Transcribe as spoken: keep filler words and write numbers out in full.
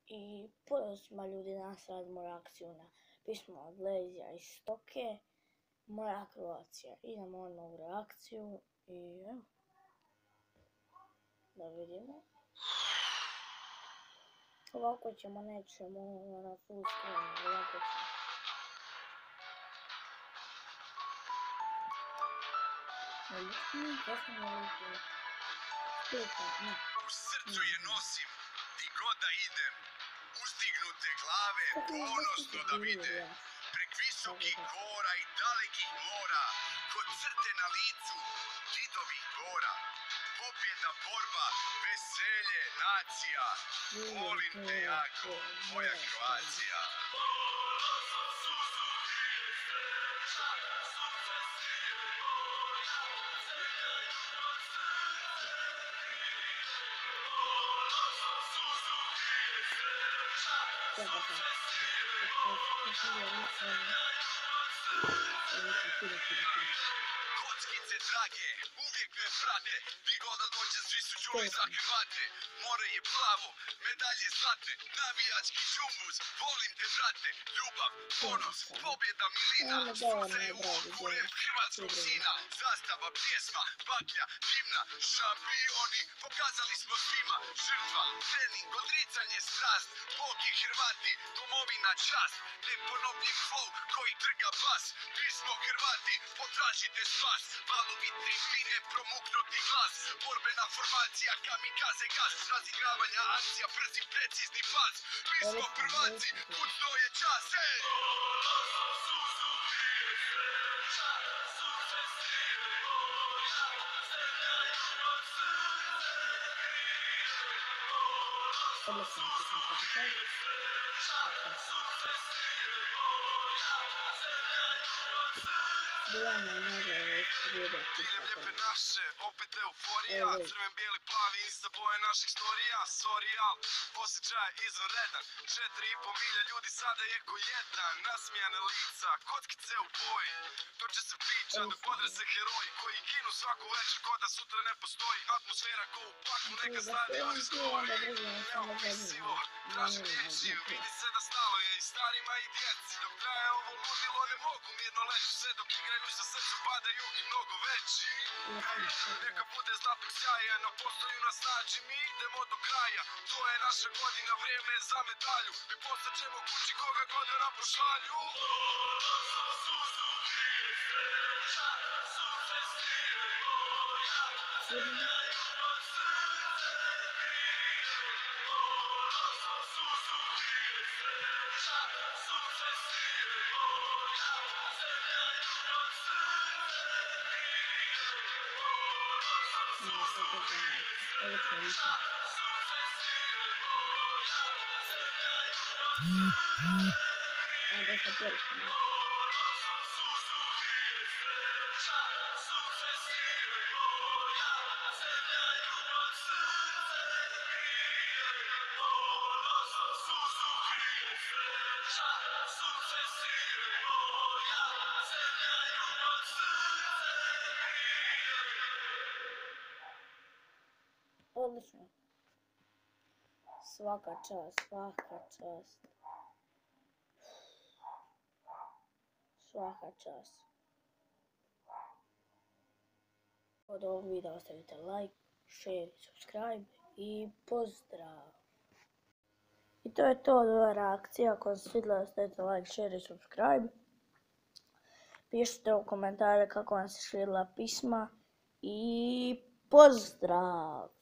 I podosma ljudi danas radimo reakciju na pismo od Lezija iz Stoke, moja Kroacija. Idemo odmah u reakciju i evo, da vidimo. Ovako ćemo, nećemo na full screen, ovako ćemo. U srcu je nosim, di god da idem, uzdignute glave ponosno da vide, prek visokih gora i dalekih mora, kod crte na licu didovih gora, pobjeda, borba, veselje, nacija, volim te jako, moja Kroacija. Kockice drage, uvijek me prate, di god da dođem svi su čuli za Hrvate. More je plavo, medalje zlatne, navijački džumbus, volim te brate. Ljubav, ponos, pobjeda, milina, suze u oku, rep hrvatskog sina. Zastava, pjesma, baklja, himna, šampioni, pokazali smo svima. Žrtva, trening, odricanje, strast, Bog i Hrvati, domovina, čast. Neponovljiv flow koji trga bas, mi smo Hrvati, potražite spas. Valovi tribine, promuknuti glas, borbena formacija, kamikaze gas, razigravanja akcija, brzi, precizni pas. Mi smo prvaci, put to je čas, ej! Diljem lijepe naše, opet euforija, crven, bijeli, plavi, insta boje naših storija. Sorry, al, osjećaj izvanredan, četiri i po milja ljudi sada je ko jedan. Nasmijane lica, kockice u boji, to će se priča dok bodre se heroji koji ginu svaku večer ko da sutra ne postoji. Atmosfera ko u paklu, neka stadioni stoji. Neopisivo, tražim riječi, vidi se da stalo je i starima i djeci. Dok traje ovo ludilo ne mogu mirno leći, sve dok igraju sa srcem padaju i mnogo veći. Neka bude zlatnog sjaja, na postolju nas nađi, mi idemo do kraja. To je naša godina, vrijeme je za medalju, i posle ćemo kući koga god da nam pošalju. Odlično. Svaka čast, svaka čast. Svaka čast. Od ovog videa ostavite like, share, subscribe i pozdrav. I to je to od ove reakcije. Ako vam se svidjela, ostavite like, share i subscribe. Pišite u komentare kako vam se svidjela pisma i pozdrav.